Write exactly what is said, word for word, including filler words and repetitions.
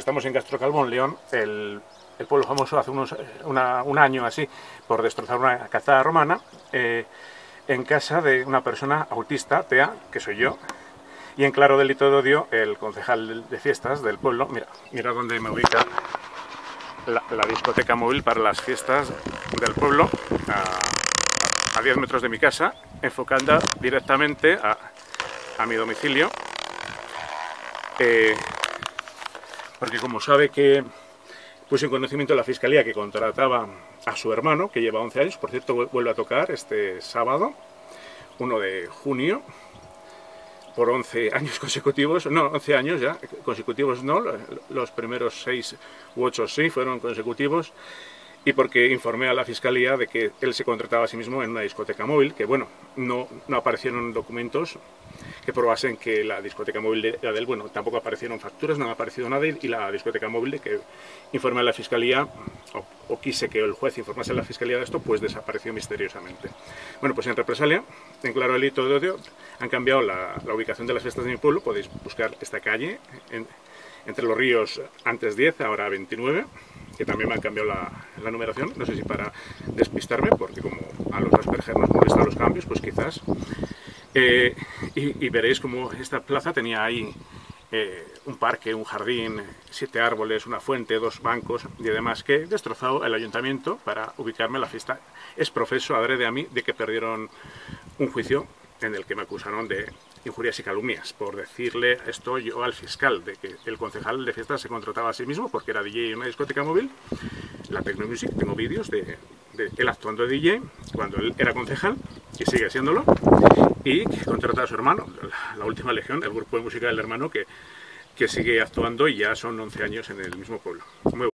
estamos en Castrocalvo, León, el, el pueblo famoso hace unos, una, un año así por destrozar una calzada romana eh, en casa de una persona autista, T E A, que soy yo, y en claro delito de odio el concejal de fiestas del pueblo. Mira, mira dónde me ubica la, la discoteca móvil para las fiestas del pueblo, a, a diez metros de mi casa, enfocando directamente a, a mi domicilio. Eh, porque como sabe que puse en conocimiento de la Fiscalía que contrataba a su hermano, que lleva once años, por cierto vuelve a tocar este sábado, uno de junio, por once años consecutivos, no, once años ya, consecutivos no, los primeros seis u ocho sí fueron consecutivos, y porque informé a la Fiscalía de que él se contrataba a sí mismo en una discoteca móvil, que bueno, no, no aparecieron documentos que probasen que la discoteca móvil era de él. Bueno, tampoco aparecieron facturas, no ha aparecido nada, y la discoteca móvil de que informé a la Fiscalía, o, o quise que el juez informase a la Fiscalía de esto, pues desapareció misteriosamente. Bueno, pues en represalia, en claro delito de odio, han cambiado la, la ubicación de las fiestas de mi pueblo. Podéis buscar esta calle, en, entre los ríos, antes diez, ahora veintinueve, que también me han cambiado la, la numeración, no sé si para despistarme, porque como a los Asperger nos molestan los cambios, pues quizás. Eh, y, y veréis como esta plaza tenía ahí eh, un parque, un jardín, siete árboles, una fuente, dos bancos y demás, que he destrozado el ayuntamiento para ubicarme en la fiesta. Es profeso adrede a mí de que perdieron un juicio en el que me acusaron de injurias y calumnias por decirle esto yo al fiscal, de que el concejal de fiestas se contrataba a sí mismo porque era D J en una discoteca móvil, la Techno Music. Tengo vídeos de, de él actuando de D J cuando él era concejal, y sigue siéndolo, y que contrata a su hermano, la, la Última Legión, el grupo de música del hermano, que, que sigue actuando, y ya son once años en el mismo pueblo. Muy